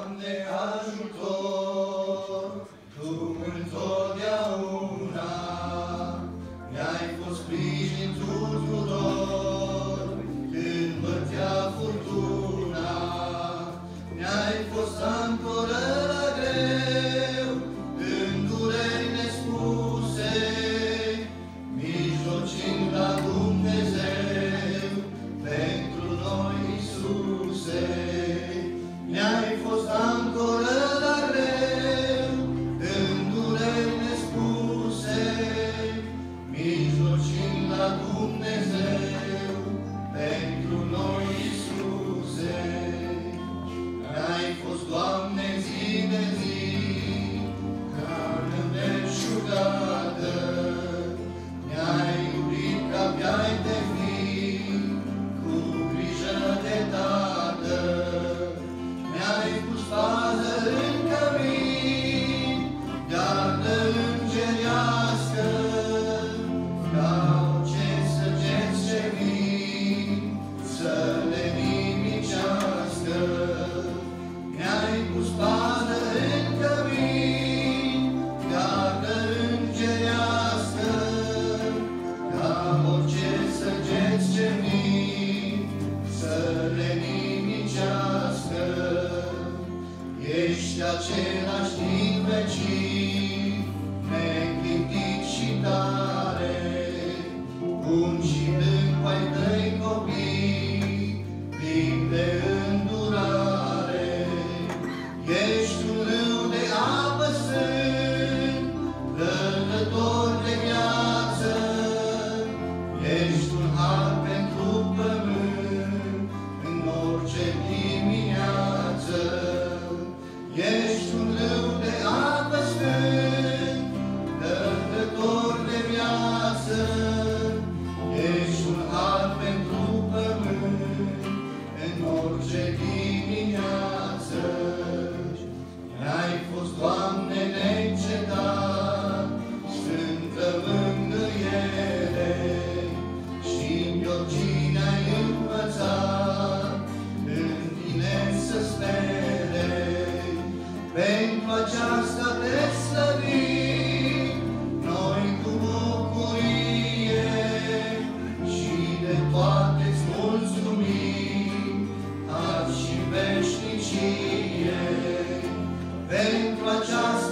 Doamne ajutor, Tu întotdeauna mi-ai fost sprijin tuturor. Când bătea furtuna, mi-ai fost ancoră la greu. În dureri nespuse, mijlocind la Dumnezeu, pentru noi, Iisuse. Mi-ai fost ancoră la greu, în dureri nespuse, mijlocind la Dumnezeu, pentru noi, Iisuse. Mi-ai fost, Doamne, zi de zi, carne belșugată, mi-ai iubit ca pe-ai de fi, cu grijă de Tată. Mi-ai pus pază în cămin, gardă îngerească, ca orice săgeți ce vin, să le nimicească. Mi-ai pus pază în cămin, gardă îngerească, ca orice săgeți ce vin, să le nimicească. Ești același din vecin, neclintit și tare, bun și blând cu ai tăi copii, plin de îndurare. Ești un râu de apă sfânt, dătător de viață, ești un har pentru pământ, în orice dimineață. Ești un râu de apă sfânt, dătător de viață, ești un har pentru pământ, în orice dimineață. Mi-ai fost, Doamne, neîncetat, sfântă mângâiere, și-mi oricine ai învățat, în Tine să spere. Pentru aceasta te slăvim noi cu bucurie și de toate-ți mulțumim, azi și veșnicie. Pentru aceasta